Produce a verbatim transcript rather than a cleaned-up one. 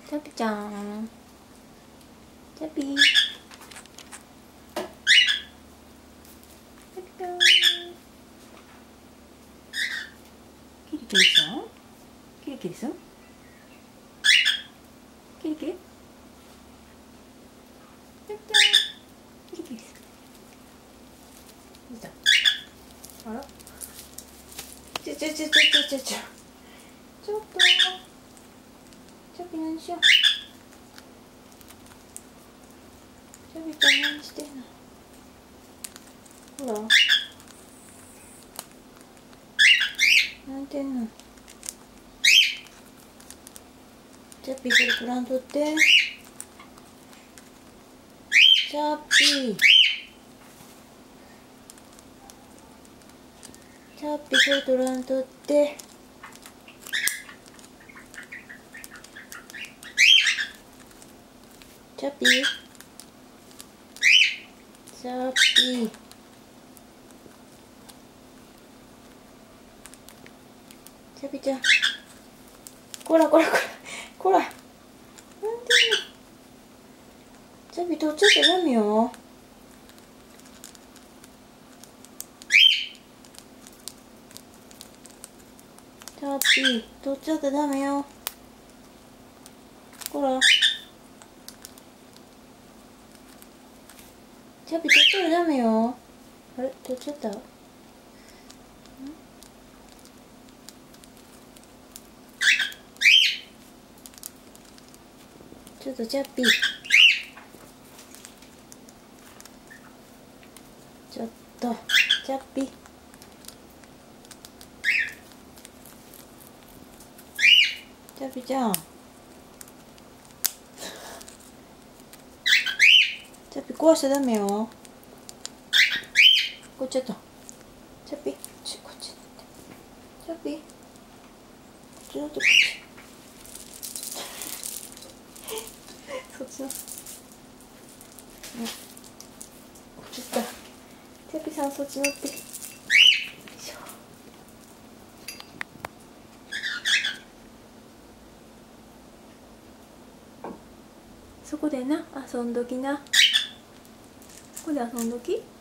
チャピちゃん、チャピー、チャピちゃん、キリキリさん、キリキリさん、キリキリ、チャピちゃん、キリキリさん、見た、あら、ちょちょちょちょちょちょちょ、ちょっと、チャピ何しよう。チャピちゃん何してんの。ほら泣いてんの。チャピそれ取らんとって。チャピチャピそれ取らんとって。チャピチャピチャピちゃん、こらこらこらこら、なんでチャピ取っちゃってダメよ。チャピ取っちゃってダメよ。こらチャピ取ったらダメよ。あれ取っちゃった。ちょっとチャピちょっとチャピチャピちゃん、チャピ壊しちゃダメよ。こっちょっとチャピちこっちチャピこっちのとこっちそっちのね、落ちた。チャピさんそっち乗って。よいしょ。そこでな遊んどきな。そこで遊んどき。